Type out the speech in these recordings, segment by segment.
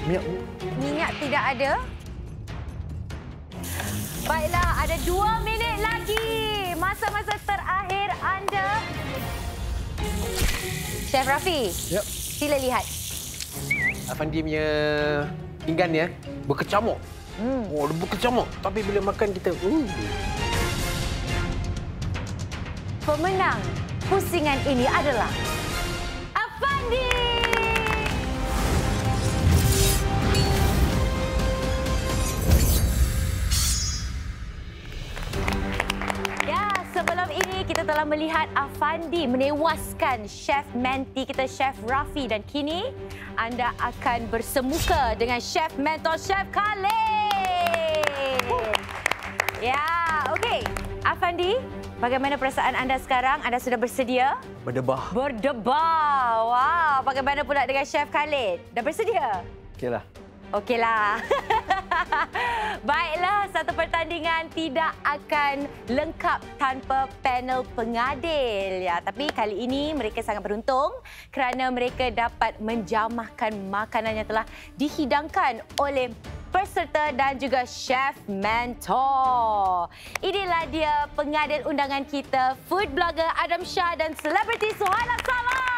Minyak tidak ada. Baiklah, ada 2 minit lagi. Masa-masa terakhir anda. Chef Rafi, sila lihat. Afandi punya pinggan ni berkecamuk. Oh, dia berkecamuk. Tapi bila makan kita... Pemenang pusingan ini adalah Afandi. Ya, sebelum ini kita telah melihat Afandi menewaskan Chef Menti kita, Chef Rafi. Dan kini anda akan bersemuka dengan Chef Mentor, Chef Khalid. Ya, okey. Afandi, bagaimana perasaan anda sekarang? Anda sudah bersedia? Berdebah. Berdebar. Wow, bagaimana pula dengan Chef Khalid? Dah bersedia? Okeylah. Okeylah. Baiklah, satu pertandingan tidak akan lengkap tanpa panel pengadil. Ya, tapi kali ini mereka sangat beruntung kerana mereka dapat menjamahkan makanan yang telah dihidangkan oleh peserta dan juga Chef Mentor. Inilah dia pengadil undangan kita, food blogger Adam Shah dan selebriti Suhaila Salam.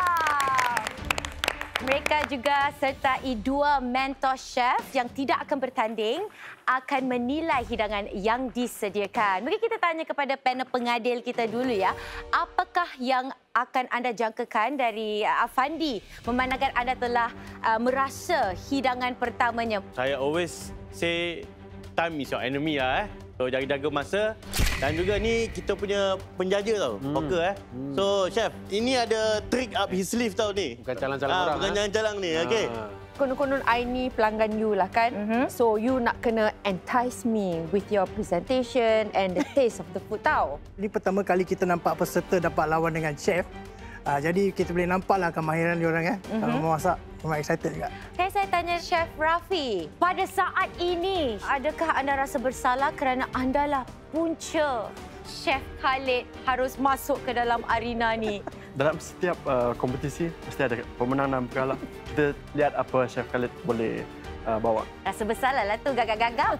Mereka juga sertai 2 mentor chef yang tidak akan bertanding akan menilai hidangan yang disediakan. Mungkin kita tanya kepada panel pengadil kita dulu ya. Apakah yang akan anda jangkakan dari Afandi memandangkan anda telah merasa hidangan pertamanya? Saya always say time is your enemy lah. So jaga-jaga masa. Dan juga ni kita punya penjaja tau, poker So chef, ini ada trick up his sleeve tau ni. Bukan calang-calang orang. Bukan calang-calang ni, okey. Konon-konon I ni pelanggan you lah kan. So you nak kena entice me with your presentation and the taste of the food tau. Ini pertama kali kita nampak peserta dapat lawan dengan chef. Jadi kita boleh nampaklah kemahiran diorang kalau memasak. Memang excited juga. Okay, saya tanya Chef Rafi, pada saat ini adakah anda rasa bersalah kerana anda lah punca Chef Khalid harus masuk ke dalam arena ni? Dalam setiap kompetisi mesti ada pemenang dan pekalah. Kita lihat apa Chef Khalid boleh bawa. Rasa bersalah lah tu, gagap-gagap.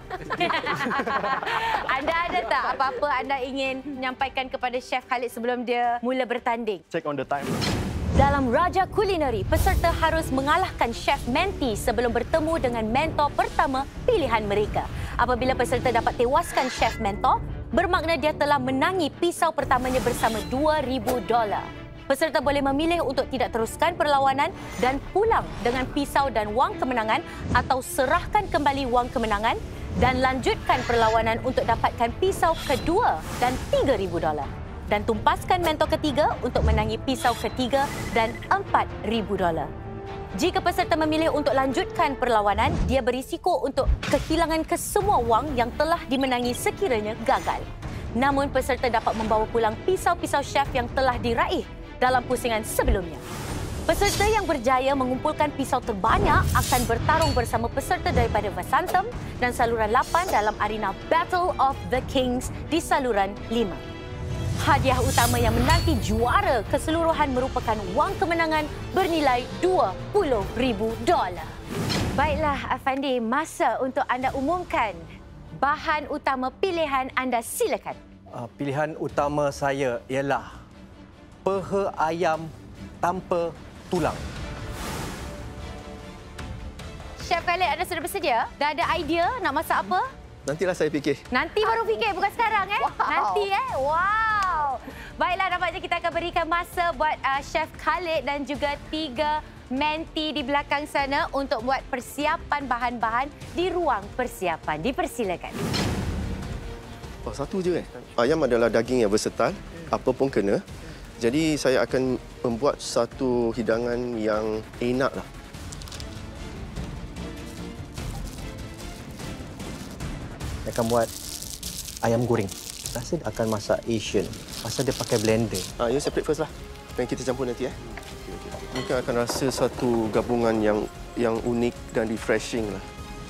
Anda ada tak apa-apa anda ingin menyampaikan kepada Chef Khalid sebelum dia mula bertanding? Check on the time. Dalam Raja Kulineri, peserta harus mengalahkan Chef Menti sebelum bertemu dengan mentor pertama pilihan mereka. Apabila peserta dapat tewaskan Chef Mentor, bermakna dia telah menangi pisau pertamanya bersama $2,000. Peserta boleh memilih untuk tidak teruskan perlawanan dan pulang dengan pisau dan wang kemenangan atau serahkan kembali wang kemenangan dan lanjutkan perlawanan untuk dapatkan pisau kedua dan $3,000. Dan tumpaskan mentor ketiga untuk menangi pisau ketiga dan $4,000. Jika peserta memilih untuk lanjutkan perlawanan, dia berisiko untuk kehilangan kesemua wang yang telah dimenangi sekiranya gagal. Namun peserta dapat membawa pulang pisau-pisau chef yang telah diraih dalam pusingan sebelumnya. Peserta yang berjaya mengumpulkan pisau terbanyak akan bertarung bersama peserta daripada Vasantham dan saluran 8 dalam arena Battle of the Kings di saluran 5. Hadiah utama yang menanti juara keseluruhan merupakan wang kemenangan bernilai $20,000. Baiklah, Afandi, masa untuk anda umumkan bahan utama pilihan anda, silakan. Pilihan utama saya ialah peha ayam tanpa tulang. Chef Khalid, anda sudah bersedia? Dah ada idea nak masak apa? Nantilah saya fikir. Nanti baru fikir, bukan sekarang Nanti Wow. Baiklah, nampaknya kita akan berikan masa buat Chef Khalid dan juga 3 menti di belakang sana untuk buat persiapan bahan-bahan di ruang persiapan. Dipersilakan. Oh, satu je Ayam adalah daging yang versatile, apa pun kena. Jadi saya akan membuat satu hidangan yang enak lah. Saya akan buat ayam goreng. Rasa dia akan masak Asian. Pasal dia pakai blender. You separate first lah. Dan kita campur nanti Mungkin akan rasa satu gabungan yang unik dan refreshing lah.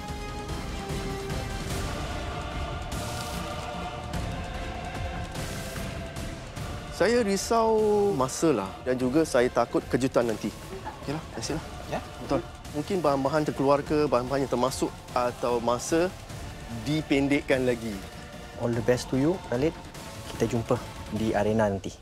Saya risau masa lah dan juga saya takut kejutan nanti. Okeylah, terima kasih lah. Ya, betul. mungkin bahan-bahan terkeluar ke, bahan-bahan yang termasuk atau masa dipendekkan lagi. All the best to you, Khalid. Kita jumpa di arena nanti.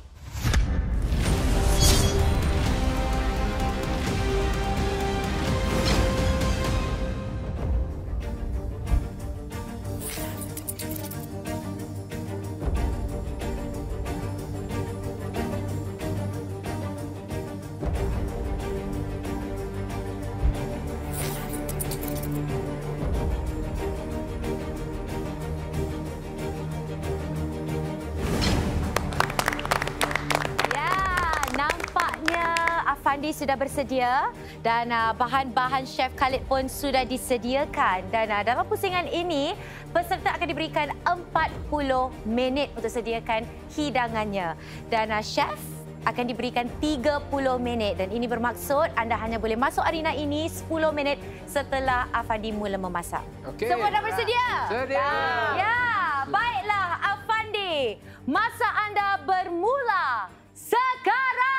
Afandi sudah bersedia dan bahan-bahan Chef Khalid pun sudah disediakan. Dan dalam pusingan ini, peserta akan diberikan 40 minit untuk sediakan hidangannya. Dan Chef akan diberikan 30 minit. Dan ini bermaksud anda hanya boleh masuk arena ini 10 minit setelah Afandi mula memasak. Okey. Semua dah bersedia? Sedia. Ya, baiklah Afandi. Masa anda bermula sekarang.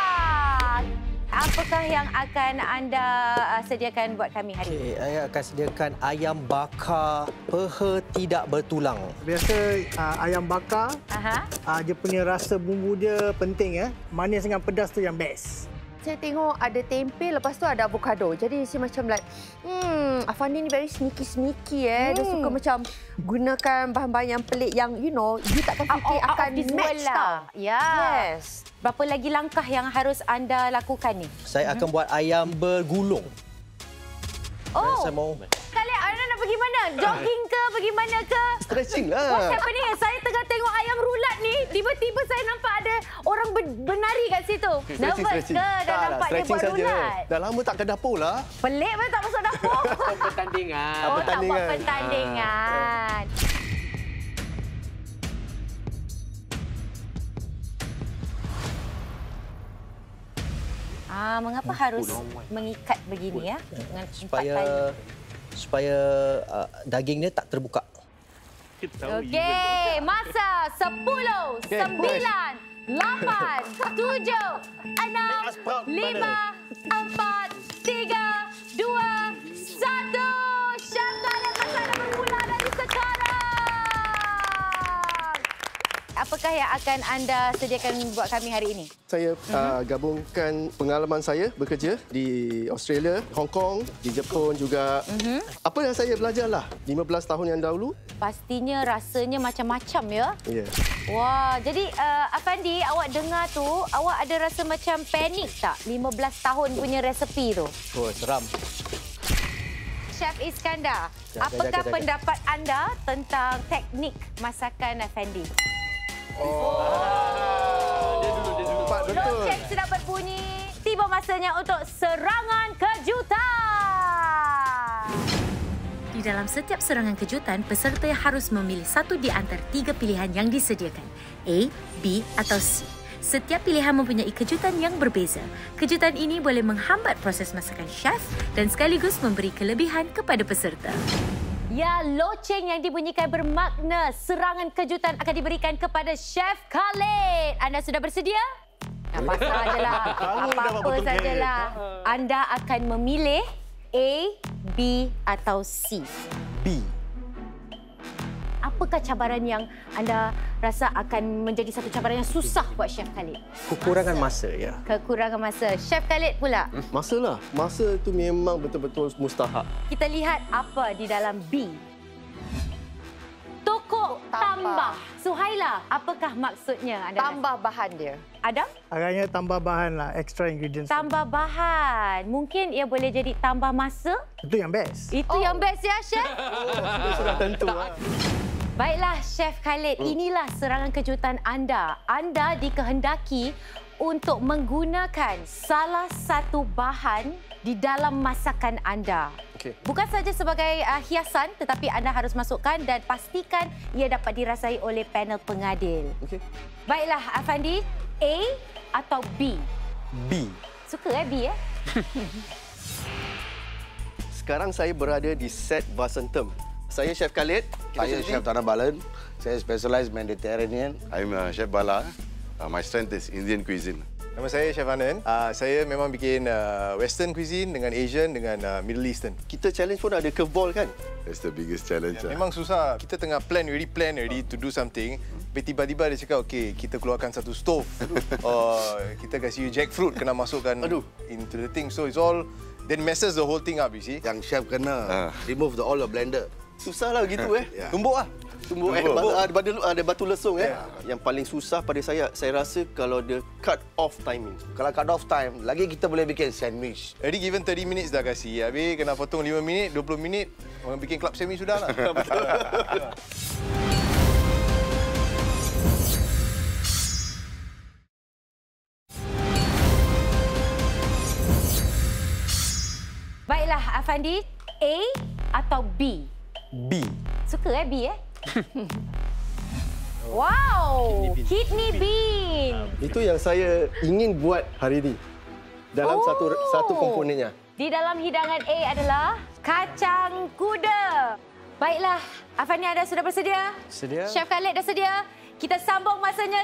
Apakah yang akan anda sediakan buat kami hari ini? Saya akan sediakan ayam bakar peha tidak bertulang. Biasa ayam bakar, dia punya rasa bumbu dia penting. Manis dengan pedas tu yang best. Saya tengok ada tempe, lepas tu ada avocado. Jadi saya macam like, Afandi ni very sneaky. Dia suka macam gunakan bahan-bahan yang pelik yang you takkan fikir akan match tau. Ya. Yes. Berapa lagi langkah yang harus anda lakukan ni? Saya akan buat ayam bergulung. Oh, saya mau. Kalian anda nak pergi mana? Jogging ke? Pergi mana ke? Stretching What's lah. happening? Saya tengah tengok ayam rulat ni. Tiba-tiba saya nampak ada orang berlari kat situ. Nervous ke? Dah nampak dia buat rulat. Dah lama tak ke dapur lah. Pelik pun tak masuk dapur. Pertandingan. Oh, tak buat pertandingan. Mengapa harus mengikat begini ya? Dengan supaya daging dia tak terbuka. Okey, masa 10, 9, 8, 7, 6, 5, 4, 3, 2, 1. Chef Khalid masa dah bermula dari sekarang. Apakah yang akan anda sediakan buat kami hari ini? Saya gabungkan pengalaman saya bekerja di Australia, Hong Kong, di Jepun juga. Apa yang saya belajarlah 15 tahun yang dahulu. Pastinya rasanya macam-macam ya. Ya. Wah, jadi Afandi, awak dengar tu, awak ada rasa macam panik tak? 15 tahun punya resepi tu. Oh, seram. Chef Iskandar, apakah pendapat anda tentang teknik masakan Afandi? Loceng sudah berbunyi. Tiba masanya untuk serangan kejutan. Di dalam setiap serangan kejutan, peserta harus memilih satu di antara 3 pilihan yang disediakan. A, B atau C. Setiap pilihan mempunyai kejutan yang berbeza. Kejutan ini boleh menghambat proses masakan chef dan sekaligus memberi kelebihan kepada peserta. Ya, loceng yang dibunyikan bermakna serangan kejutan akan diberikan kepada Chef Khalid. Anda sudah bersedia? Apa sajalah. Apa-apa sajalah. Anda akan memilih A, B atau C. B. Apakah cabaran yang anda rasa akan menjadi satu cabaran yang susah buat Chef Khalid? Kekurangan masa, ya. Kekurangan masa. Chef Khalid pula. Masa lah. Masa tu memang betul-betul mustahak. Kita lihat apa di dalam B. Tokok tambah. Suhaila, apakah maksudnya? Anda Tambah bahan dia. Adam? Agaknya tambah bahan lah, extra ingredients. Tambah bahan. Mungkin ia boleh jadi tambah masa? Itu yang best. Itu yang best ya, Chef? Sudah tentu lah. Baiklah, Chef Khalid. Inilah serangan kejutan anda. Anda dikehendaki untuk menggunakan salah satu bahan di dalam masakan anda. Okey. Bukan saja sebagai hiasan, tetapi anda harus masukkan dan pastikan ia dapat dirasai oleh panel pengadil. Okey. Baiklah, Afandi. A atau B? B. Suka B, ya? Sekarang saya berada di set Vasantham. Saya Chef Khalid. Saya Chef Tanah Balan. Saya specialize Mediterranean. I'm Chef Bala. My strength is Indian cuisine. Nama saya Chef Anan. Saya memang bikin Western cuisine dengan Asian dengan Middle Eastern. Kita challenge pun ada curveball kan? That's the biggest challenge. Memang susah. Kita tengah plan already to do something. Tapi tiba-tiba dia cakap, okay, kita keluarkan satu stove. Kita kasih jackfruit, kena masukkan into the thing. So it's all, then messes the whole thing up, you see. Yang chef kena remove the all the blender. Susah lah gitu Tumbuk lah. Tumbuk. Ada batu lesung Yang paling susah pada saya rasa kalau dia cut off timing. Kalau cut off time, lagi kita boleh bikin sandwich. Already given 30 minutes dah kasih. Habis kena potong 5 minit, 20 minit. Orang bikin club sandwich sudah lah. Baiklah, Afandi, A atau B? B. Suka B Wow, kidney bean. Itu yang saya ingin buat hari ini. Dalam satu komponennya. Di dalam hidangan A adalah kacang kuda. Baiklah, Afandi, anda sudah bersedia? Sedia. Chef Khalid dah sedia? Kita sambung masanya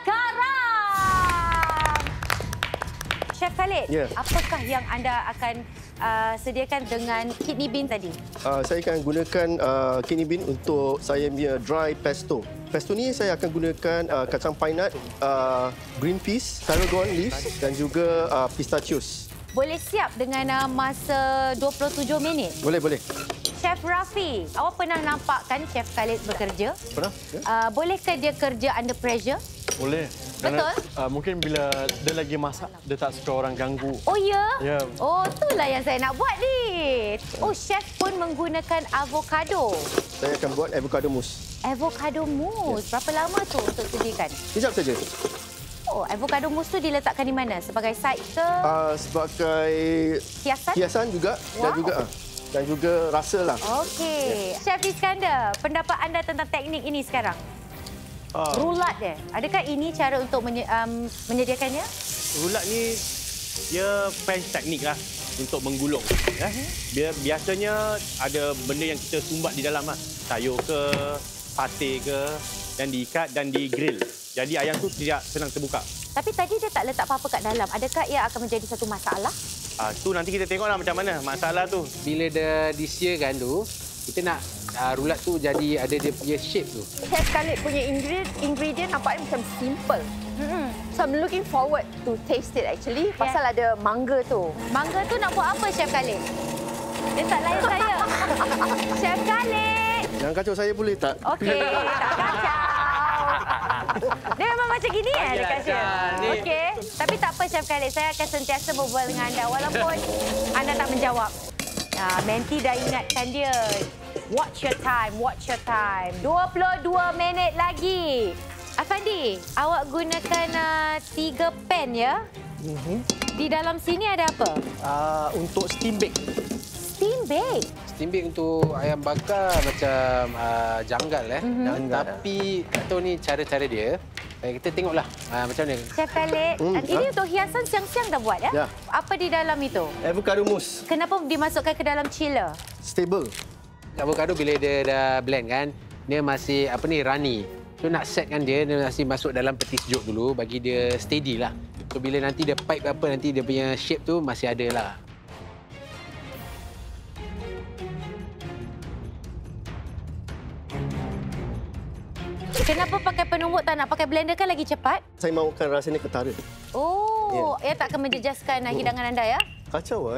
sekarang. Chef Khalid, apakah yang anda akan sediakan dengan kidney bean tadi? Saya akan gunakan kidney bean untuk saya punya dry pesto. Pesto ni saya akan gunakan kacang pine nut, green peas, tarragon leaves dan juga pistachios. Boleh siap dengan masa 27 minit? Boleh. Chef Rafi, awak pernah nampak kan Chef Khalid bekerja? Pernah. Bolehkah dia kerja under pressure? Boleh. Betul? Mungkin bila dia lagi masak, dia tak suka orang ganggu. Oh, ya? Ya. Oh, itulah yang saya nak buat ni. Oh, chef pun menggunakan avocado. Saya akan buat avocado mousse. Avocado mousse. Berapa lama tu untuk sediakan? Sekejap saja. Oh, avocado mousse tu diletakkan di mana? Sebagai side ke? Sebagai hiasan juga. Wow. Dan juga rasa lah. Okey. Chef Iskandar, pendapat anda tentang teknik ini sekarang? Rulat dia. Adakah ini cara untuk menyediakannya? Rulat ni dia French teknik lah untuk menggulung. Biasanya ada benda yang kita sumbat di dalam lah. Sayur ke, pate ke, dan diikat dan digrill. Jadi ayam tu tidak senang terbuka. Tapi tadi dia tak letak apa-apa kat dalam. Adakah ia akan menjadi satu masalah? Tu nanti kita tengoklah macam mana masalah tu. Bila dah disiarkan tu, kita nak rulat tu jadi ada dia punya shape tu. Chef Khalid punya ingredient nampaknya macam simple. So I'm looking forward to taste it actually. Pasal ada mangga tu. Mangga tu nak buat apa Chef Khalid? Dia tak layan saya. Chef Khalid. Jangan kacau saya boleh tak? Okey, tak kacau. Dia memang macam gini dekat Chef. Okey. Tapi tak apa Chef Khalid, saya akan sentiasa berbual dengan anda walaupun anda tak menjawab. Menti dah ingatkan dia. Watch your time, watch your time. 22 minit lagi. Afandi, awak gunakan 3 pan ya? Di dalam sini ada apa? Untuk steam bake. Steam bake? Steam bake untuk ayam bakar macam janggal Tapi tak tahu ni cara-cara dia. Kita tengoklah macam mana. Chef Khalid, ini untuk hiasan siang-siang dah buat ya? Apa di dalam itu? Avocado mousse. Kenapa dimasukkan ke dalam chiller? Stable. Avocado bila dia dah blend kan, dia masih runny. So nak setkan dia masih masuk dalam peti sejuk dulu bagi dia steady lah. So bila nanti dia pipe apa nanti dia punya shape tu masih ada lah. Kenapa pakai penumbuk tak nak pakai blender kan lagi cepat? Saya mahukan rasanya ketara. Oh, ia tak akan menjejaskan hidangan anda ya? Kacau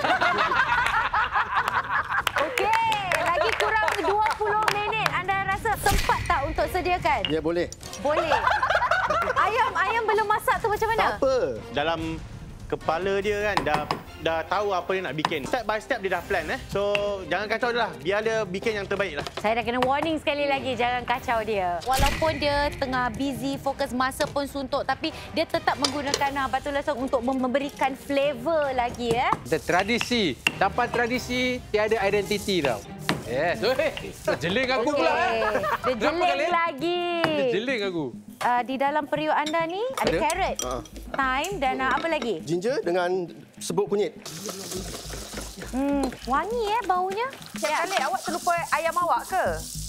Okey, lagi kurang 20 minit. Anda rasa sempat tak untuk sediakan? Ya, boleh. Boleh. Ayam belum masak tu macam mana? Tak apa. Dalam kepala dia kan dah tahu apa dia nak bikin. Step by step dia dah plan So jangan kacau dia lah. Biar dia bikin yang terbaik lah. Saya dah kena warning sekali lagi, jangan kacau dia. Walaupun dia tengah busy, fokus masa pun suntuk, tapi dia tetap menggunakan batu lesung untuk memberikan flavor lagi Kita tradisi. Tanpa tradisi tiada identiti tau. Yes. Terjeling aku pula. Dia jeling lagi. Terjeling aku. Di dalam periuk anda ni ada carrot, thyme dan apa lagi? Ginger dengan serbuk kunyit. Wangi baunya. Chef Khalid, awak terlupa ayam awak ke?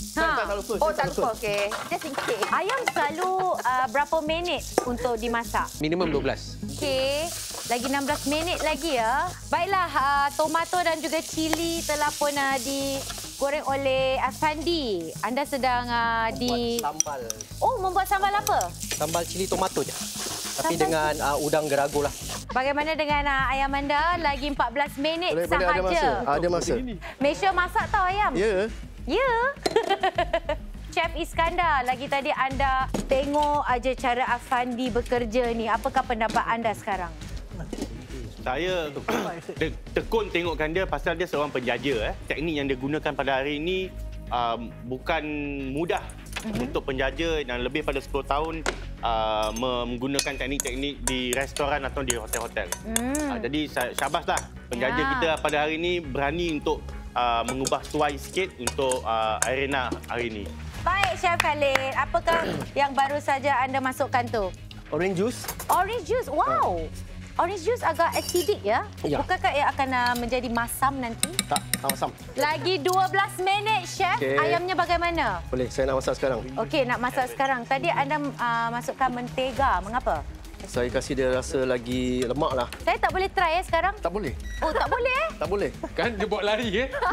Oh, tak lupa. Okey. Just in case. Ayam selalu berapa minit untuk dimasak? Minimum 12. Okey. Lagi 16 minit lagi ya. Baiklah, tomato dan juga cili telah pun digoreng oleh Afandi. Anda sedang Sambal. Oh, membuat sambal apa? Sambal cili tomato je. Tapi dengan udang gerago lah. Bagaimana dengan ayam anda? Lagi 14 minit Boleh, sahaja. ada masa. Ada masa. Make sure masak tau ayam. Ya. Ya. Chef Iskandar, lagi tadi anda tengok aja cara Afandi bekerja ni. Apakah pendapat anda sekarang? Saya tekun tengokkan dia pasal dia seorang penjaja. Teknik yang dia gunakan pada hari ini bukan mudah untuk penjaja yang lebih pada 10 tahun menggunakan teknik-teknik di restoran atau di hotel-hotel. Jadi syabaslah penjaja kita pada hari ini berani untuk mengubah suai sikit untuk arena hari ini. Baik, Chef Khalid. Apakah yang baru saja anda masukkan tu? Orange juice. Orange juice, wow. Orange juice agak acidic ya? Ya. Bukankah ia akan menjadi masam nanti? Tak, masam. Lagi 12 minit, Chef. Okey. Ayamnya bagaimana? Boleh, saya nak masak sekarang. Okey, nak masak sekarang. Tadi anda masukkan mentega. Mengapa? Saya kasih dia rasa lagi lemak lah. Saya tak boleh try sekarang? Tak boleh. Oh, tak boleh Tak boleh. Kan dia buat lari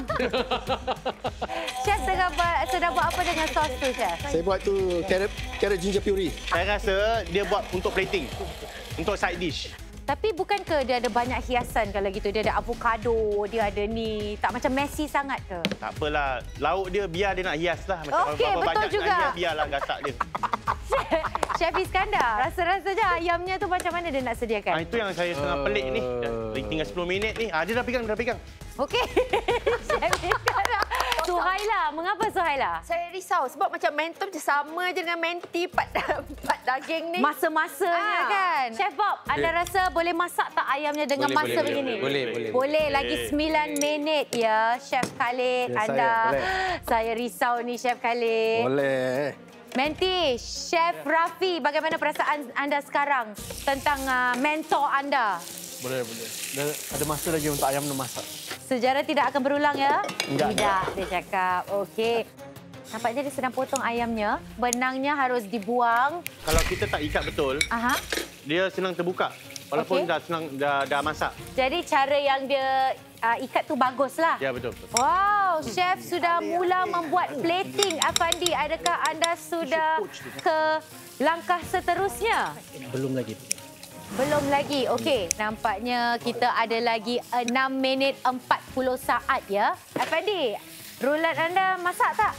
Chef sedang buat apa dengan sos tu, Chef? Saya buat tu carrot ginger puree. Saya rasa dia buat untuk plating, untuk side dish. Tapi bukankah dia ada banyak hiasan kalau gitu? Dia ada avocado, dia ada ni. Tak macam messy sangat ke? Tak apalah, lauk dia biar dia nak hias lah. Macam Okey, berapa betul banyak juga. nak hias, biarlah gasak dia. Chef Iskandar, rasa-rasanya ayamnya tu macam mana dia nak sediakan? Itu yang saya tengah pelik ni. Tinggal 10 minit ni. Dia dah pegang. Okey. Chef Iskandar. Suhaila, mengapa Suhaila? Saya risau sebab macam mentom je sama je dengan menti pat daging ni. Masa-masanya kan? Chef Bob, anda rasa boleh masak tak ayamnya dengan masa begini? Boleh. Boleh, lagi 9 minit ya, Chef Khalid. Ya, anda, boleh. saya risau ni, Chef Khalid. Boleh. Menti, Chef Rafi, bagaimana perasaan anda sekarang tentang mentor anda? Boleh. Ada masa lagi untuk ayam nak masak. Sejarah tidak akan berulang ya? Tidak. Dia cakap. Okey. Nampaknya dia sedang potong ayamnya. Benangnya harus dibuang. Kalau kita tak ikat betul, dia senang terbuka. Walaupun dah masak. Jadi cara yang dia ikat tu baguslah. Ya, betul. Wow, Chef sudah mula membuat plating. Afandi, adakah anda sudah ke langkah seterusnya? Belum lagi. Belum lagi. Okey, nampaknya kita ada lagi 6 minit 40 saat ya. Afandi, rulat anda masak tak?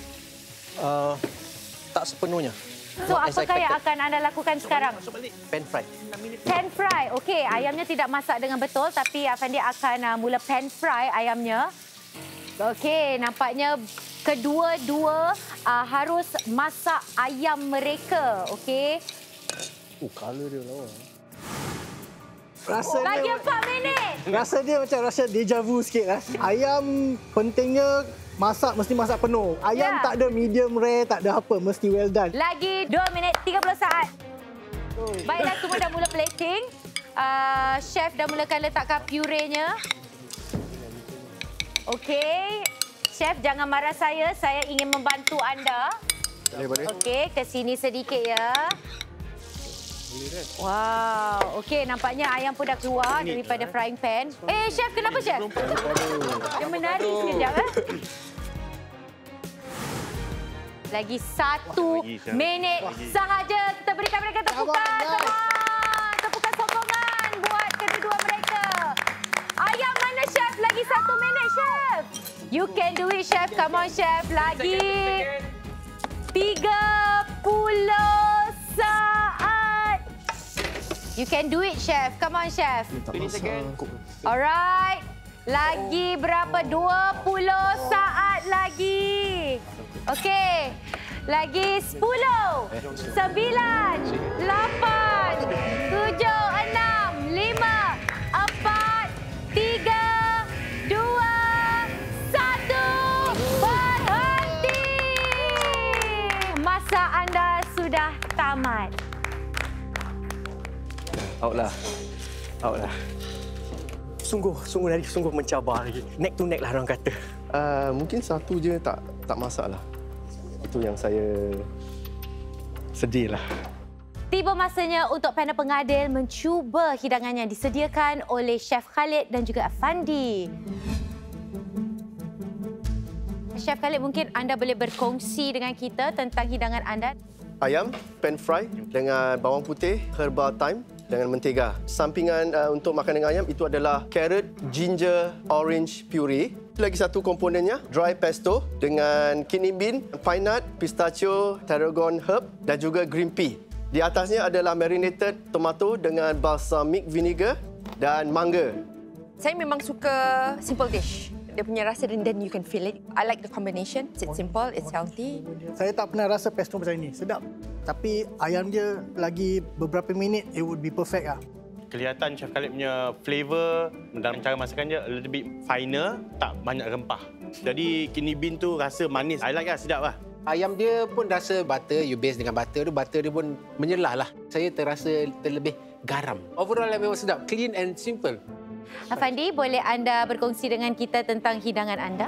Tak sepenuhnya. So, apakah yang akan anda lakukan sekarang? Pan fry. Pan fry. Okey, ayamnya tidak masak dengan betul tapi Afandi akan mula pan fry ayamnya. Okey, nampaknya kedua-dua harus masak ayam mereka. Okey. Color dia lawa. Lagi 4 minit. Rasa dia macam rasa deja vu sikit lah. Ayam pentingnya masak mesti masak penuh. Ayam tak ada medium rare, tak ada apa. Mesti well done. Lagi 2 minit 30 saat. Baiklah, semua dah mula plating. Chef dah mulakan letakkan purenya. Okey. Chef, jangan marah saya. Saya ingin membantu anda. Boleh. Okey, ke sini sedikit ya. Wow, okey, nampaknya ayam pun dah keluar daripada frying pan. Chef, kenapa Chef? Dia menari sekejap. Lagi 1 minit sahaja. Kita berikan mereka tepukan. Tepukan sokongan buat kedua-dua mereka. Ayam mana Chef? Lagi 1 minit Chef. You can do it Chef. Come on Chef. Lagi 30 saat. You can do it, Chef. Come on, Chef. 20 second. Alright. Lagi berapa? 20 saat lagi. Okey. Lagi 10, 9, 8, 7, 6, 5, 4, 3, 2, 1. Berhenti. Masa anda sudah tamat. Out lah. Sungguh mencabar lagi. Neck to neck lah orang kata. Mungkin satu je tak masak lah. Itu yang saya sedih lah. Tiba masanya untuk panel pengadil mencuba hidangan yang disediakan oleh Chef Khalid dan juga Afandi. Chef Khalid, mungkin anda boleh berkongsi dengan kita tentang hidangan anda. Ayam pan fry dengan bawang putih, herbal thyme dengan mentega. Sampingan untuk makan dengan ayam itu adalah carrot, ginger, orange puree. Lagi satu komponennya, dry pesto dengan kidney bean, pine nut, pistachio, tarragon herb dan juga green pea. Di atasnya adalah marinated tomato dengan balsamic vinegar dan mangga. Saya memang suka simple dish. Dia punya rasa and then you can feel it. I like the combination. It's simple, it's healthy. Saya tak pernah rasa pesto macam ini. Sedap. Tapi ayam dia lagi beberapa minit, it would be perfect lah. Kelihatan Chef Khalid punya flavour dalam cara masakan dia a little bit finer, tak banyak rempah. Jadi kidney bean tu rasa manis. I like lah, sedap lah. Ayam dia pun rasa butter, you base dengan butter dia pun menyelah lah. Saya terasa terlebih garam. Overall memang sedap, clean and simple. Afandi, boleh anda berkongsi dengan kita tentang hidangan anda?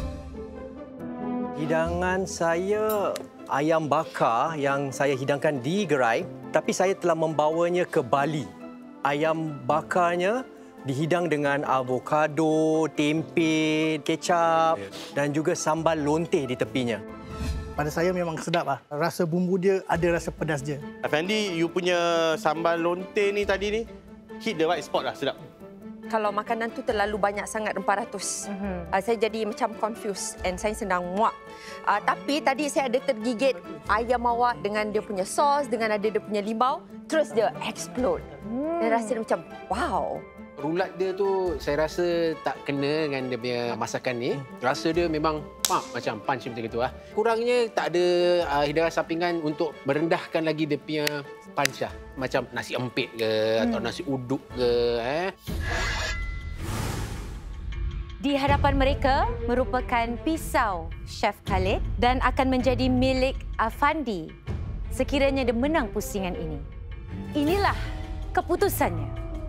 Hidangan saya ayam bakar yang saya hidangkan di gerai, tapi saya telah membawanya ke Bali. Ayam bakarnya dihidang dengan avokado, tempe, kecap dan juga sambal lonteh di tepinya. Pada saya memang sedap lah. Rasa bumbu dia ada rasa pedas dia. Afandi, you punya sambal lonteh ni tadi ni hit the right spot lah, sedap. Kalau makanan tu terlalu banyak sangat 400. Saya jadi macam confused and saya sedang muak. Tapi tadi saya ada tergigit ayam awak dengan dia punya sos, dengan ada dia punya limau, terus dia explode. Dan rasa dia macam wow. Rulat dia tu saya rasa tak kena dengan dia punya masakan ni. Rasa dia memang macam punch macam itu lah. Kurangnya tak ada hidangan sampingan untuk merendahkan lagi dia punya punch lah. Macam nasi empit ke atau nasi uduk ke. Di hadapan mereka merupakan pisau Chef Khalid dan akan menjadi milik Afandi sekiranya dia menang pusingan ini. Inilah keputusannya.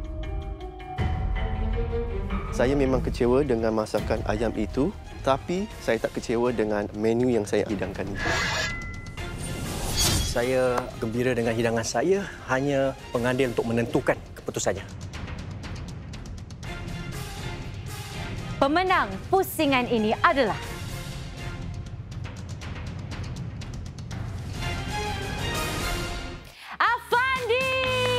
Saya memang kecewa dengan masakan ayam itu, tapi saya tak kecewa dengan menu yang saya hidangkan itu. Saya gembira dengan hidangan saya, hanya pengadil untuk menentukan keputusannya. Pemenang pusingan ini adalah Afandi.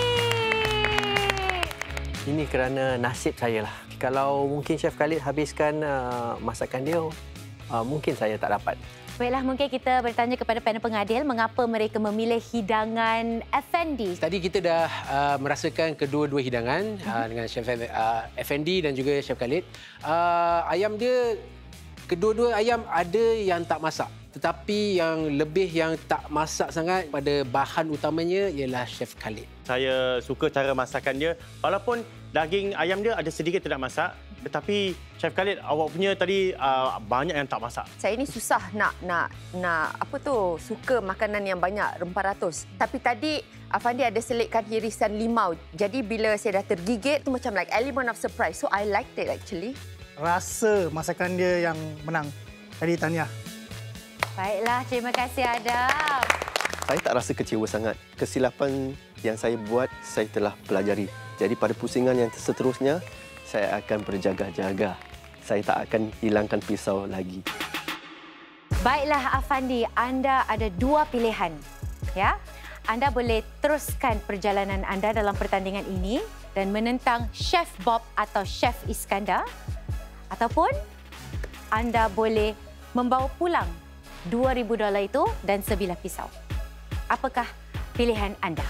Ini kerana nasib saya lah. Kalau mungkin Chef Khalid habiskan masakan dia, mungkin saya tak dapat. Baiklah, mungkin kita bertanya kepada panel pengadil mengapa mereka memilih hidangan Afandi. Tadi kita dah merasakan kedua-dua hidangan dengan Chef Afandi dan juga Chef Khalid. Ayam dia, kedua-dua ayam ada yang tak masak. Tetapi yang lebih yang tak masak sangat pada bahan utamanya ialah Chef Khalid. Saya suka cara masakan dia. Walaupun daging ayam dia ada sedikit tidak masak, tetapi Chef Khalid, awak punya tadi banyak yang tak masak. Saya ni susah nak apa tu, suka makanan yang banyak rempah ratus. Tapi tadi Afandi ada selitkan irisan limau. Jadi bila saya dah tergigit tu macam like element of surprise. So I liked it actually. Rasa masakan dia yang menang. Jadi tahniah. Baiklah, terima kasih Adam. Saya tak rasa kecewa sangat. Kesilapan yang saya buat, saya telah pelajari. Jadi pada pusingan yang seterusnya, saya akan berjaga-jaga. Saya tak akan hilangkan pisau lagi. Baiklah Afandi, anda ada dua pilihan. Ya, anda boleh teruskan perjalanan anda dalam pertandingan ini dan menentang Chef Bob atau Chef Iskandar, ataupun anda boleh membawa pulang $2,000 itu dan sebilah pisau. Apakah pilihan anda?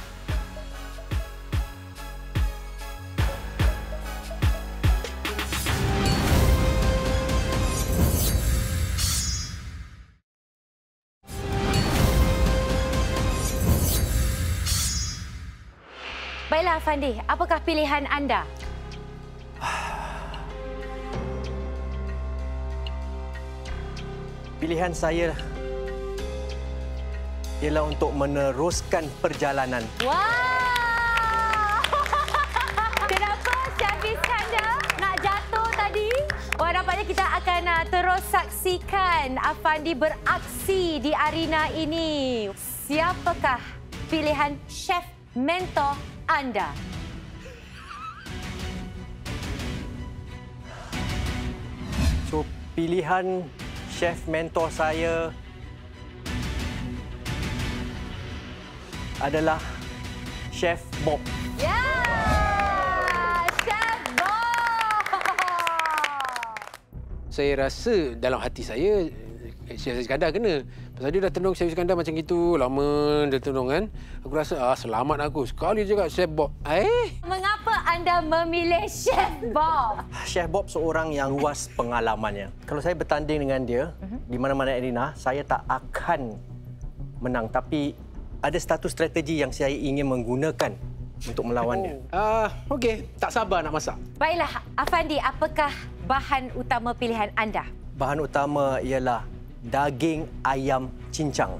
Baiklah Afandi, apakah pilihan anda? Pilihan saya ialah untuk meneruskan perjalanan. Wow! Kenapa Chef Iskandar nak jatuh tadi? Wah, nampaknya kita akan akan terus saksikan Afandi beraksi di arena ini. Siapakah pilihan chef mentor anda? So, pilihan chef mentor saya adalah Chef Bob. Ya! Chef Bob! Saya rasa dalam hati saya, Chef Iskandar kena. Pasal dia dah tendung Chef Iskandar macam itu, lama dia tendung kan. Aku rasa, selamat aku. Sekali je kat Chef Bob. Mengapa anda memilih Chef Bob? Chef Bob seorang yang luas pengalamannya. Kalau saya bertanding dengan dia, di mana-mana arena, saya tak akan menang. Tapi ada satu strategi yang saya ingin menggunakan untuk melawan dia. Okey, tak sabar nak masak. Baiklah, Afandi, apakah bahan utama pilihan anda? Bahan utama ialah daging ayam cincang.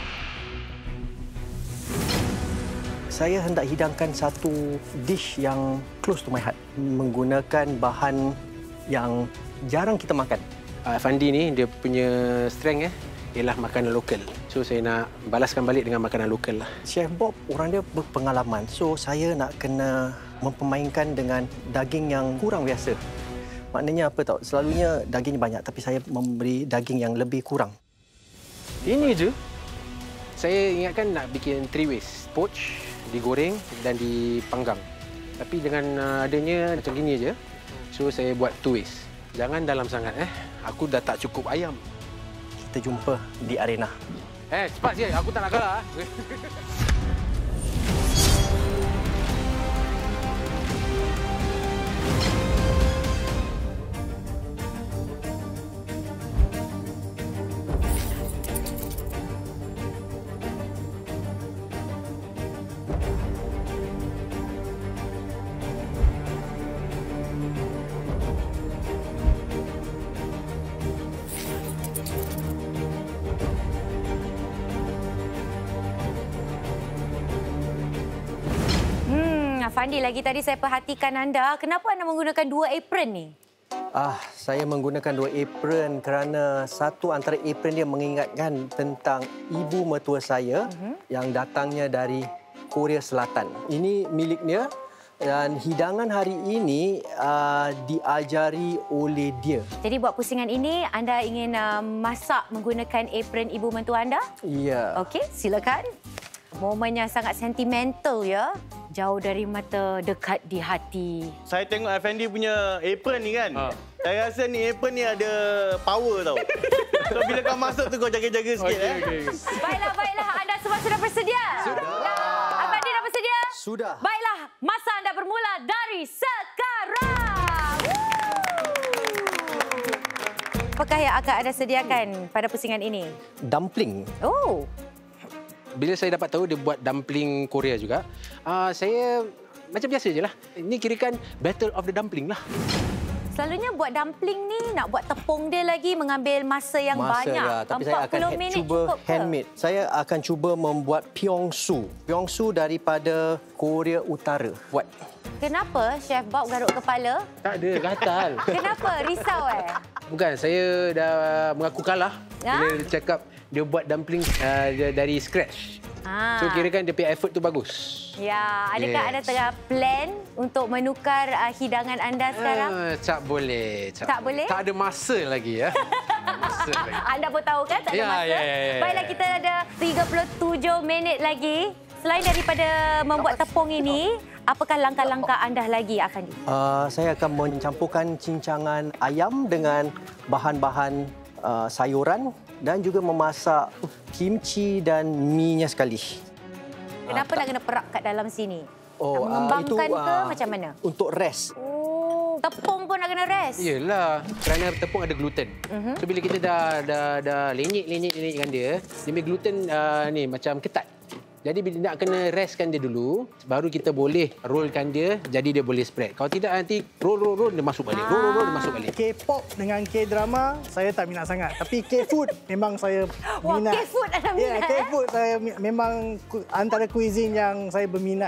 Saya hendak hidangkan satu dish yang close to my heart. Menggunakan bahan yang jarang kita makan. Afandi ni, dia punya strength ialah makanan lokal. So, saya nak balaskan balik dengan makanan lokal lah. Chef Bob, orang dia berpengalaman. So, saya nak kena mempermainkan dengan daging yang kurang biasa. Maknanya apa tahu? Selalunya daging banyak, tapi saya memberi daging yang lebih kurang. Ini je. Saya ingatkan nak bikin 3 ways. Poach, digoreng dan dipanggang. Tapi dengan adanya macam gini je. So, saya buat 2 ways. Jangan dalam sangat. Aku dah tak cukup ayam. Kita jumpa di arena. Cepat je. Aku tak nak kalah. Afandi, lagi tadi saya perhatikan anda. Kenapa anda menggunakan 2 apron ni? Saya menggunakan 2 apron kerana satu antara apron dia mengingatkan tentang ibu mertua saya yang datangnya dari Korea Selatan. Ini miliknya dan hidangan hari ini diajari oleh dia. Jadi buat pusingan ini, anda ingin masak menggunakan apron ibu mentua anda? Ya. Okey, silakan. Momennya sangat sentimental ya. Jauh dari mata, dekat di hati. Saya tengok Afandi punya apron ni kan. Saya rasa ni apron ni ada power tau. So bila kau masuk tu kau jaga-jaga sikit. Baiklah. Anda semua sudah bersedia? Sudah. Afandi dah bersedia? Sudah. Baiklah, masa anda bermula dari sekarang. Apakah yang akan anda sediakan pada pusingan ini? Dumpling. Oh. Bila saya dapat tahu dia buat dumpling Korea juga, saya macam biasa je lah. Ini kirakan Battle of the Dumpling lah. Selalunya buat dumpling ni nak buat tepung dia lagi mengambil masa yang banyak. Lah. Tapi saya akan cuba handmade. Saya akan cuba membuat pyeongsu. Pyeongsu daripada Korea Utara. Buat. Kenapa Chef Bob garuk kepala? Tak ada, gatal. Kenapa? Risau Bukan, saya dah mengaku kalah. Bila dia cakap dia buat dumpling dari scratch. So kirakan dia punya effort tu bagus. Ya, adakah anda tengah plan untuk menukar hidangan anda sekarang? Tak boleh. Tak boleh? Tak ada masa lagi ya. Masa lagi. Anda pun tahu kan tak ada masa? Ya. Baiklah, kita ada 37 minit lagi. Selain daripada membuat tepung ini, apakah langkah-langkah anda lagi, Afandi? Saya akan mencampurkan cincangan ayam dengan bahan-bahan sayuran dan juga memasak kimchi dan mie-nya sekali. Kenapa nak kena perak kat dalam sini? Nak mengembangkan ke macam mana? Untuk rest. Oh, tepung pun nak kena rest? Yelah, kerana tepung ada gluten. So bila kita dah lenyek dengan dia punya gluten ni macam ketat. Jadi bila nak kena restkan dia dulu, baru kita boleh rollkan dia, jadi dia boleh spread. Kalau tidak nanti roll dia masuk balik. Roll dia masuk balik. K-pop dengan K-drama saya tak minat sangat. Tapi K-food memang saya minat. K-food anda minat? Ya, K-food saya memang antara cuisine yang saya berminat lah.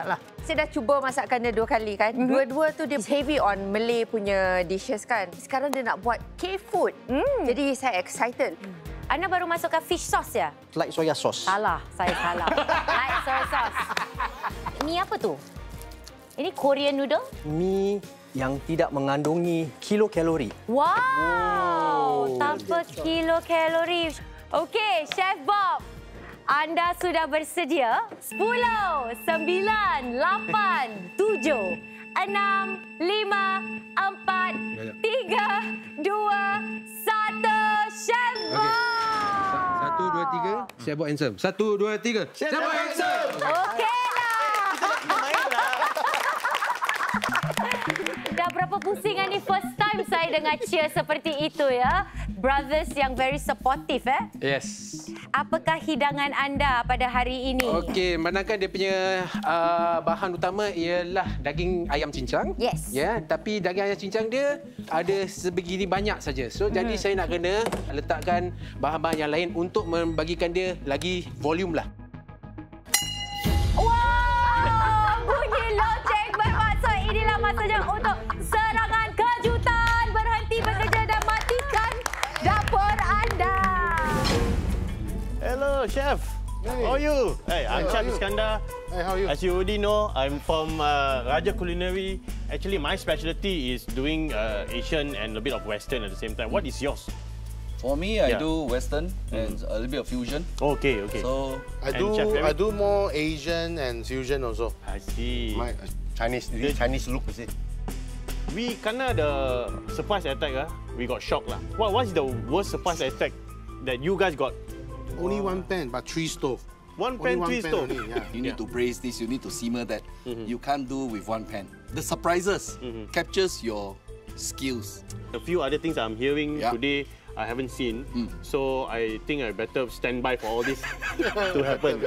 Saya dah cuba masakkan dia 2 kali kan. Dua-dua tu dia heavy on Malay punya dishes kan. Sekarang dia nak buat K-food. Jadi saya excited. Anda baru masukkan fish sauce ya? Light soya sauce. Salah, saya salah. Light soy sauce. Ini apa tu? Ini Korean noodle? Mi yang tidak mengandungi kilokalori. Wow, tanpa kilokalori. Okey, Chef Bob. Anda sudah bersedia? 10, 9, 8, 7, 6, 5, 4, 3, 2, 1. Chef Bob! 1, 2, 3. Chef Bob handsome. 1, 2, 3. Chef Bob handsome! Okeylah. Dah berapa pusingan ni first time saya dengar cheer seperti itu ya. Brothers yang very supportive Yes. Apakah hidangan anda pada hari ini? Okey, manakah dia punya bahan utama ialah daging ayam cincang. Yes. Ya, tapi daging ayam cincang dia ada sebegini banyak saja. So jadi saya nak kena letakkan bahan-bahan yang lain untuk membagikan dia lagi volume lah. Wow! Bunyi loceng bermaksud inilah masanya untuk serangan kejutan. Berhenti bekerja dan matikan dapur anda. Hello, Chef. Hey. How are you? Hey, I'm Hey, Chef how are you? Iskandar. Hey, how are you? As you already know, I'm from Raja Culinary. Actually, my specialty is doing Asian and a bit of Western at the same time. What is yours? For me, I Yeah. do Western and a little bit of fusion. Okay, okay. So I And Chef Eric? I do more Asian and fusion also. I see. My Chinese look, is it? We kinda the surprise attack, we got shocked lah. What's the worst surprise attack that you guys got? Only 1 pan, but 3 stove. One Only pan, 3 stove. only, yeah. you need to braise this, you need to simmer that. You can't do with one pan. The surprises captures your skills. A few other things I'm hearing Yeah. today I haven't seen. So I think I better stand by for all this to happen.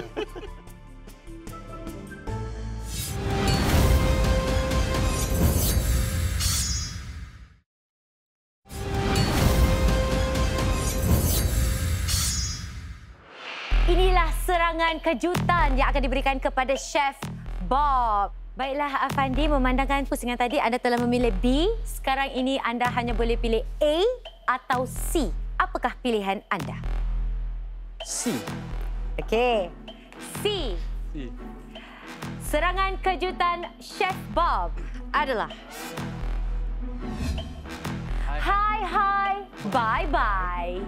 Inilah serangan kejutan yang akan diberikan kepada Chef Bob. Baiklah, Afandi, memandangkan pusingan tadi anda telah memilih B. Sekarang ini anda hanya boleh pilih A atau C. Apakah pilihan anda? C. Okey. C. Serangan kejutan Chef Bob adalah Hi, hi, bye, bye.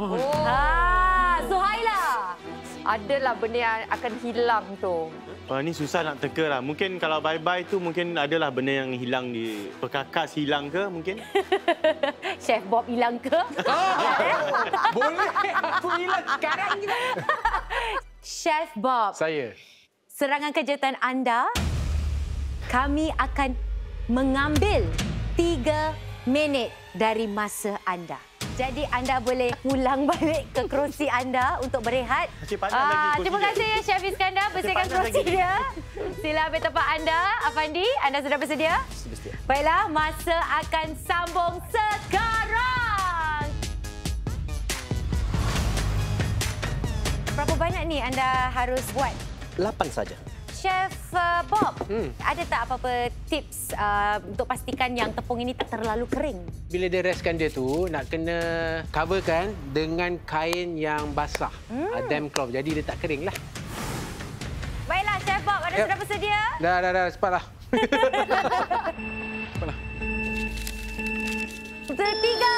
Suhaila. Adalah benda yang akan hilang tu. Wah, ni susah nak teka lah. Mungkin kalau bye-bye tu mungkin adalah benda yang hilang di perkakas hilang ke mungkin? Chef Bob hilang ke? Boleh. Aku hilang sekarang juga. Chef Bob. Saya. Serangan kejutan anda, kami akan mengambil 3 minit dari masa anda. Jadi anda boleh pulang balik ke kerusi anda untuk berehat. Masih panas lagi kerusi Terima dia. kasih ya Chef Iskandar bersihkan panas kerusi lagi. dia. Sila ambil tempat anda. Afandi, anda sudah bersedia? Bersedia. Baiklah, masa akan sambung sekarang. Berapa banyak ni anda harus buat? 8 saja. Chef Bob, ada tak apa-apa tips untuk pastikan yang tepung ini tak terlalu kering? Bila dia restkan dia tu, nak kena coverkan dengan kain yang basah. Damp cloth. Jadi dia tak kering lah. Baiklah, Chef Bob, anda sudah bersedia? Dah. Cepatlah. 3, 2,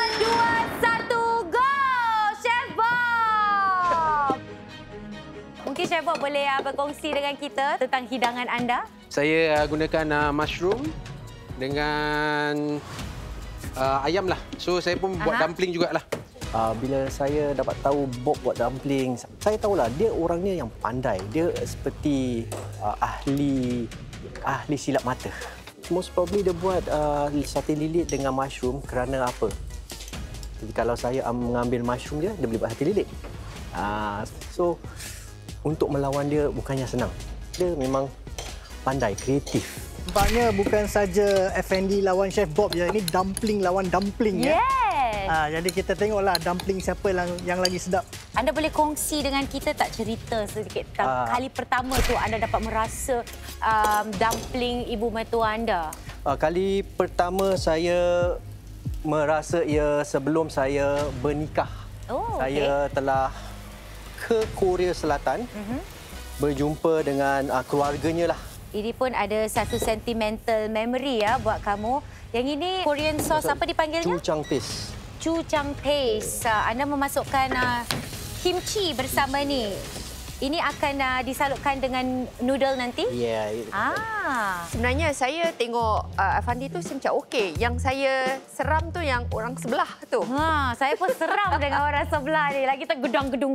1, go! Chef Bob! Mungkin Chef Bob boleh berkongsi dengan kita tentang hidangan anda? Saya gunakan mushroom dengan ayam lah. So saya pun buat dumpling jugalah. Bila saya dapat tahu Bob buat dumpling, saya tahulah dia orangnya yang pandai. Dia seperti ahli silap mata. Most probably dia buat sate lilit dengan mushroom kerana apa? Jadi kalau saya mengambil mushroom dia boleh buat sate lilit. So untuk melawan dia bukannya senang. Dia memang pandai, kreatif. Nampaknya bukan saja Effendi lawan Chef Bob je. Ini dumpling lawan dumpling. Yes! Jadi kita tengoklah dumpling siapa yang lagi sedap. Anda boleh kongsi dengan kita tak cerita sedikit tentang kali pertama tu anda dapat merasa dumpling ibu mertua anda? Kali pertama saya merasa ia sebelum saya bernikah. Saya telah ke Korea Selatan berjumpa dengan keluarganya lah. Ini pun ada satu sentimental memory ya buat kamu. Yang ini Korean sauce apa dipanggilnya? Chuchang paste. Chuchang paste. Anda memasukkan kimchi bersama ni. Ini akan disalutkan dengan noodle nanti? Ya. Sebenarnya saya tengok Afandi tu macam okey. Yang saya seram tu yang orang sebelah tu. Saya pun seram dengan orang sebelah ni. Lagi tergedung-gedung.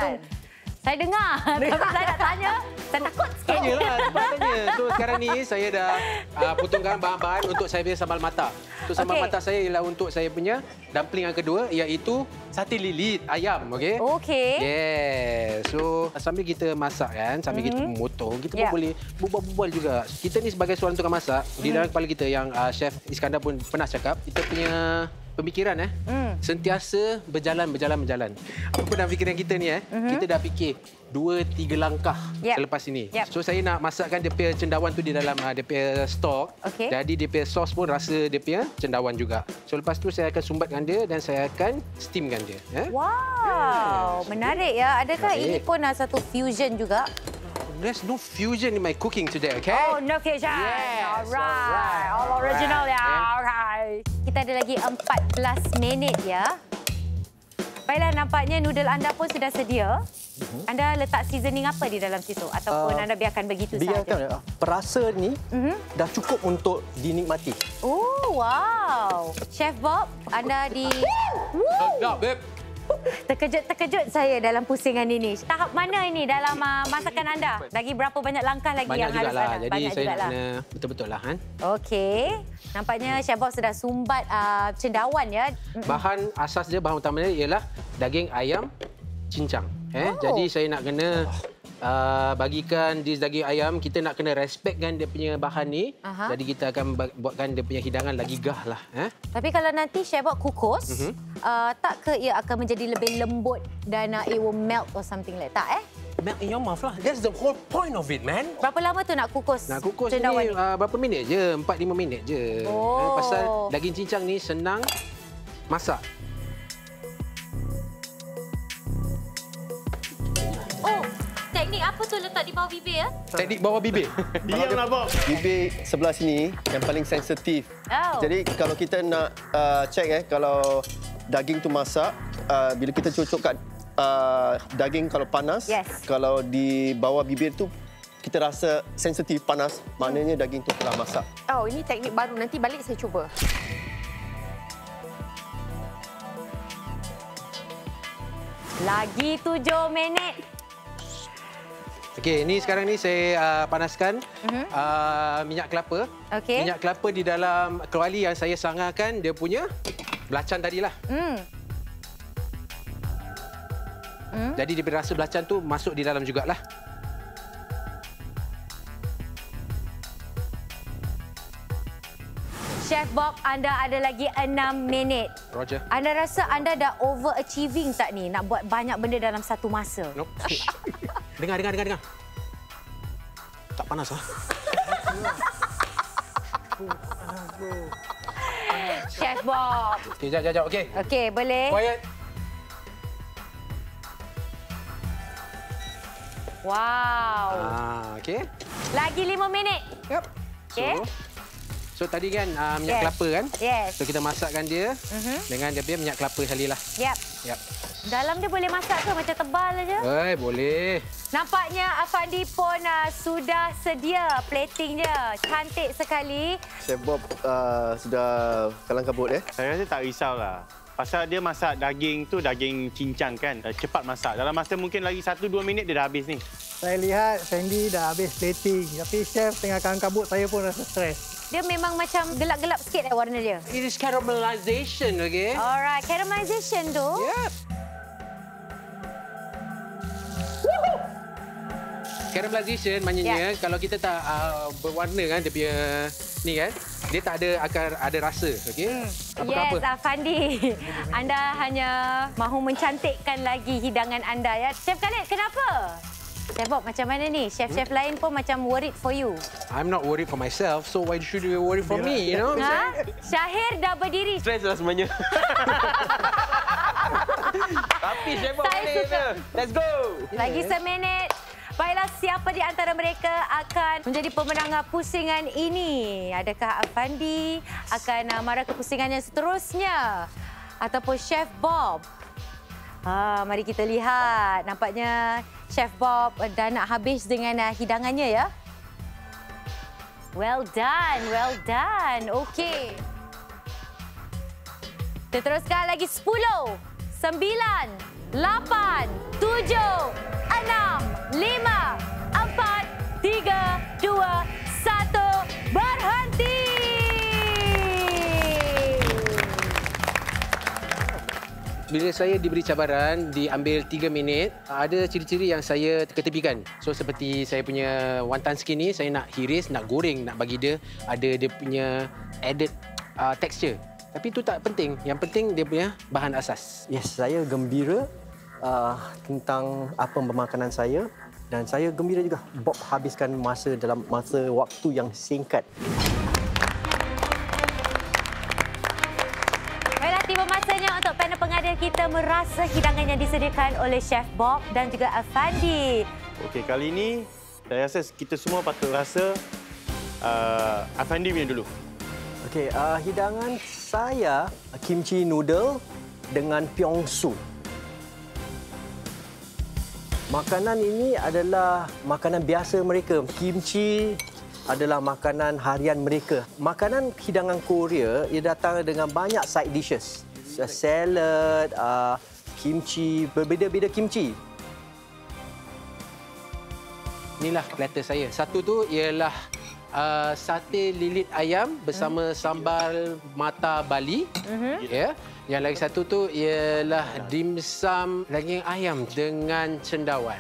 Saya dengar. Tapi saya nak tanya. Saya takut sikit. Tanyalah, cepat tanya. So sekarang ni saya dah potongkan bahan-bahan untuk saya punya sambal mata. So sambal mata saya ialah untuk saya punya dumpling yang kedua iaitu sate lilit ayam, okey? Okey. Yes. So sambil kita masak kan, sambil kita memotong, kita pun boleh berbual-bual juga. Kita ni sebagai seorang tukang masak, di dalam kepala kita yang Chef Iskandar pun pernah cakap, kita punya pemikiran sentiasa berjalan. Apa pun dalam fikiran kita ni kita dah fikir 2-3 langkah selepas ini. So saya nak masakkan dia punya cendawan tu di dalam dia punya stok. Jadi dia punya sos pun rasa dia punya cendawan juga. So lepas tu saya akan sumbatkan dia dan saya akan steamkan dia. Wow, menarik ya. Adakah ini pun satu fusion juga? There's no fusion in my cooking today, okay? Oh, no fusion. Yes, alright. All original ya. Okay. Kita ada lagi 14 minit ya. Baiklah, nampaknya noodle anda pun sudah sedia. Anda letak seasoning apa di dalam situ? Ataupun anda biarkan begitu sahaja? Biarkan. Perasa ni dah cukup untuk dinikmati. Oh, wow. Chef Bob, anda di... Sedap, Beb. Terkejut saya dalam pusingan ini. Tahap mana ini dalam masakan anda? Lagi berapa banyak langkah lagi banyak yang harus anda? ada? Jadi Banyak saya jugalah. kena betul-betul lah. Okey. Nampaknya Chef Bob sudah sumbat cendawan ya. Bahan asas dia, bahan utama dia ialah daging ayam cincang. Jadi saya nak kena bagikan dis daging ayam, kita nak kena respektkan dia punya bahan ni. Jadi kita akan buatkan dia punya hidangan lagi gah lah. Tapi kalau nanti Chef Bob kukus, tak ke ia akan menjadi lebih lembut dan it will melt or something like that Melt in your mouth lah. That's the whole point of it, man. Berapa lama tu nak kukus? Nak kukus cendawan ni berapa minit je? 4-5 minit je. Pasal daging cincang ni senang masak. Teknik apa tu letak di bawah bibir ya? Teknik bawah bibir. Diam lah, Bob. Bibir sebelah sini yang paling sensitif. Jadi kalau kita nak check kalau daging tu masak, bila kita cucuk kat daging kalau panas, kalau di bawah bibir tu kita rasa sensitif panas, maknanya daging tu telah masak. Oh, ini teknik baru. Nanti balik saya cuba. Lagi 7 minit. Okey, ni sekarang ni saya panaskan minyak kelapa. Minyak kelapa di dalam kuali yang saya sangarkan dia punya belacan tadilah. Jadi dia rasa belacan tu masuk di dalam jugalah. Chef Bob, anda ada lagi 6 minit. Roger. Anda rasa anda dah overachieving tak ni? Nak buat banyak benda dalam satu masa? Nope. Dengar. Tak panas lah. Chef Bob. Okey, jap. Okey. Okey, boleh. Quiet. Wow. Okey. Lagi 5 minit. Yep. Okey. So tadi kan minyak kelapa kan? Yes. So kita masakkan dia dengan dia punya minyak kelapa sekali lah. Yep. Dalam dia boleh masak ke macam tebal aja? Boleh. Nampaknya Afandi pun sudah sedia platingnya. Cantik sekali. Chef Bob sudah kalang kabut Saya rasa tak risaulah. Pasal dia masak daging tu daging cincang kan. Cepat masak. Dalam masa mungkin lagi 1-2 minit dia dah habis ni. Saya lihat Sandy dah habis plating. Tapi chef tengah kalang kabut, saya pun rasa stres. Dia memang macam gelap-gelap sikit warna dia. It is caramelization, okay? Alright, caramelization tu. Yep. Caramelization maknanya kalau kita tak berwarna kan dia punya ni kan, dia tak akan ada rasa, okey? Yes, Afandi. Anda hanya mahu mencantikkan lagi hidangan anda ya. Chef Khalid, kenapa? Chef Bob, macam mana ni? Chef-chef lain pun macam worried for you. I'm not worried for myself, so why should you worry for me, you know? Syahir dah berdiri. Stres lah semuanya. Tapi Chef Bob boleh. Let's go. Lagi seminit. Baiklah, siapa di antara mereka akan menjadi pemenang pusingan ini? Adakah Afandi akan marah ke pusingan yang seterusnya? Ataupun Chef Bob? Mari kita lihat. Nampaknya Chef Bob dah nak habis dengan hidangannya ya. Well done, well done. Okey. Kita teruskan lagi 10, 9, 8, 7, 6, 5, 4, 3, 2, 1, berhenti! Bila saya diberi cabaran, diambil 3 minit, ada ciri-ciri yang saya ketepikan. So, seperti saya punya wonton skin ni, saya nak hiris, nak goreng, nak bagi dia ada dia punya added texture. Tapi itu tak penting. Yang penting dia punya bahan asas. Yes, saya gembira tentang apa pemakanan saya dan saya gembira juga Bob habiskan masa dalam masa waktu yang singkat. Baiklah, tiba masanya untuk panel pengadil kita merasa hidangan yang disediakan oleh Chef Bob dan juga Afandi. Okey, kali ini saya rasa kita semua patut rasa Afandi punya dulu. Okey, hidangan saya kimchi noodle dengan pyongsu. Makanan ini adalah makanan biasa mereka. Kimchi adalah makanan harian mereka. Makanan hidangan Korea ia datang dengan banyak side dishes. Salad, kimchi, berbeza-beza kimchi. Inilah platter saya. Satu tu ialah sate lilit ayam bersama sambal mata Bali. Ya. Yang lagi satu tu ialah dimsum daging ayam dengan cendawan.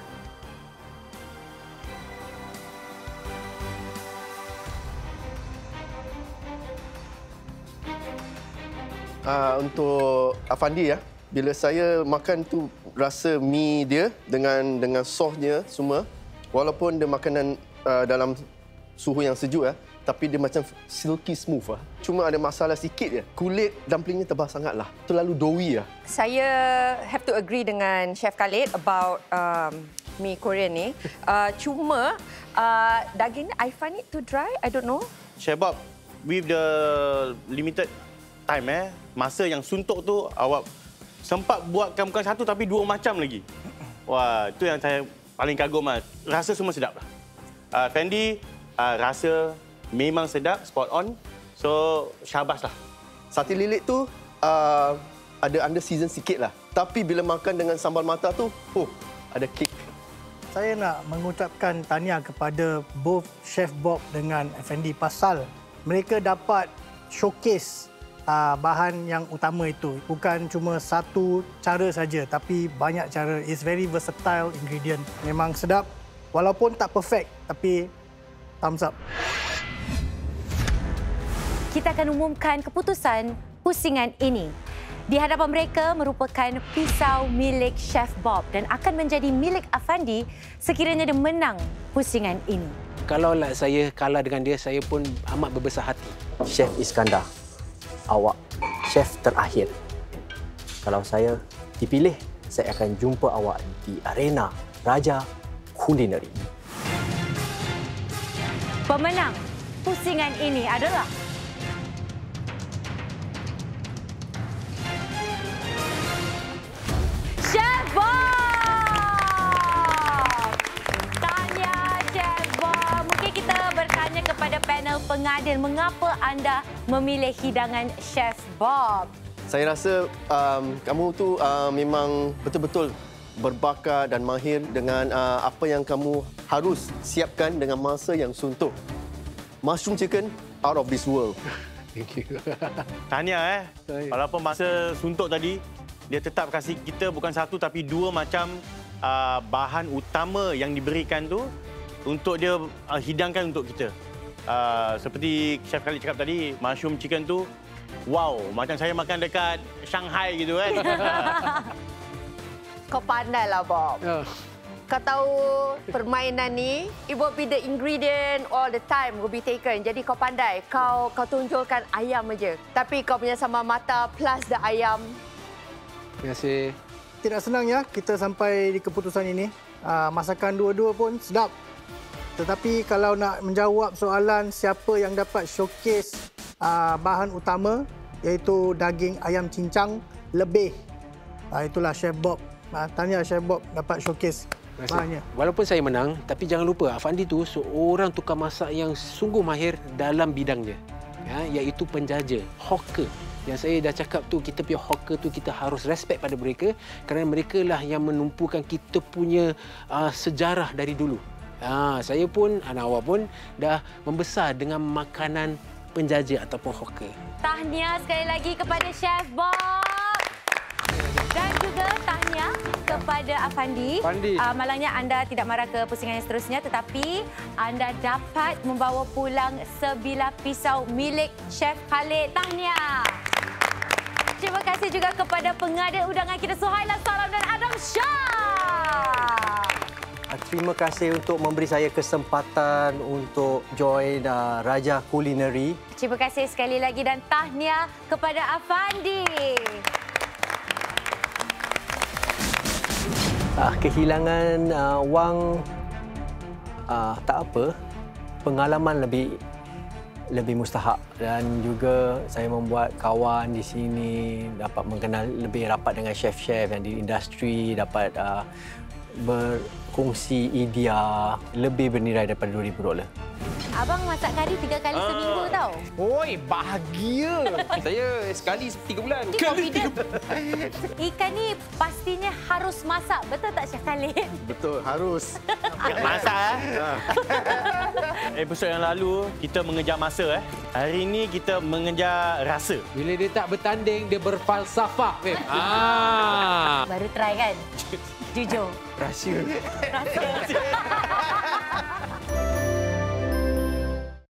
Untuk Afandi ya, bila saya makan tu rasa mi dia dengan sosnya semua, walaupun dia makanan dalam suhu yang sejuk tapi dia macam silky smooth Cuma ada masalah sikit je. Kulit dumplingnya tebal sangatlah. Terlalu doughy Saya have to agree dengan Chef Khalid about mi Korean ni. Cuma daging I find it too dry. I don't know. Chef Bob, with the limited time masa yang suntuk tu awak sempat buatkan bukan satu tapi 2 macam lagi. Wah, itu yang saya paling kagum Rasa semua sedap lah. Fendi, rasa memang sedap, spot on. So, syabas lah. Sate lilit tu ada under season sikit lah. Tapi bila makan dengan sambal mata tu, ada kick. Saya nak mengucapkan tahniah kepada both Chef Bob dengan Afandi pasal mereka dapat showcase bahan yang utama itu. Bukan cuma satu cara saja, tapi banyak cara. It's very versatile ingredient. Memang sedap. Walaupun tak perfect, tapi thumbs up. Kita akan umumkan keputusan pusingan ini. Di hadapan mereka merupakan pisau milik Chef Bob dan akan menjadi milik Afandi sekiranya dia menang pusingan ini. Kalaulah saya kalah dengan dia, saya pun amat berbesar hati. Chef Iskandar, awak chef terakhir. Kalau saya dipilih, saya akan jumpa awak di arena Raja Kulineri. Pemenang pusingan ini adalah Chef Bob! Tahniah Chef Bob. Mungkin kita bertanya kepada panel pengadil, mengapa anda memilih hidangan Chef Bob? Saya rasa kamu tu memang betul-betul berbakat dan mahir dengan apa yang kamu harus siapkan dengan masa yang suntuk. Mushroom chicken out of this world. Thank you. Tahniah Walaupun masa suntuk tadi, dia tetap kasih kita bukan satu tapi 2 macam bahan utama yang diberikan tu. untuk dia hidangkan untuk kita. Seperti Chef Khalid cakap tadi, mushroom chicken tu, wow, macam saya makan dekat Shanghai gitu kan. Kau pandai lah, Bob. Kau tahu permainan ni, it will be the ingredient all the time will be taken. Jadi kau pandai. Kau tunjukkan ayam aja. Tapi kau punya sambal mata plus the ayam. Terima kasih. Tidak senang ya kita sampai di keputusan ini. Masakan dua-dua pun sedap. Tetapi kalau nak menjawab soalan siapa yang dapat showcase bahan utama iaitu daging ayam cincang lebih. Itulah Chef Bob. Tahniah Chef Bob dapat showcase bahannya. Walaupun saya menang, tapi jangan lupa Afandi tu seorang tukang masak yang sungguh mahir dalam bidangnya. Ya, iaitu penjaja, hawker. Yang saya dah cakap tu, kita punya hawker tu kita harus respect pada mereka kerana mereka lah yang menumpukan kita punya sejarah dari dulu. Saya pun, anak awak pun dah membesar dengan makanan penjaja ataupun hawker. Tahniah sekali lagi kepada Chef Bob. Dan juga tahniah kepada Afandi. Malangnya anda tidak marah ke pusingan yang seterusnya, tetapi anda dapat membawa pulang sebilah pisau milik Chef Khalid. Tahniah. Terima kasih juga kepada pengadil undangan kita Suhaila Salam dan Adam Shah. Terima kasih untuk memberi saya kesempatan untuk join Raja Culinary. Terima kasih sekali lagi dan tahniah kepada Afandi. Kehilangan wang tak apa, pengalaman lebih mustahak dan juga saya membuat kawan di sini, dapat mengenal lebih rapat dengan chef-chef yang di industri, dapat berkongsi idea lebih bernilai daripada $2,000. Abang masak kari 3 kali seminggu tau. Oi, bahagia. Saya sekali 3 bulan. Confident. Ikan ni pastinya harus masak. Betul tak Chef Khalid? Betul, harus. Masak Episod yang lalu kita mengejar masa Hari ini kita mengejar rasa. Bila dia tak bertanding, dia berfalsafah, Beb. Baru try kan? Jujur. Rahsia. Rahsia.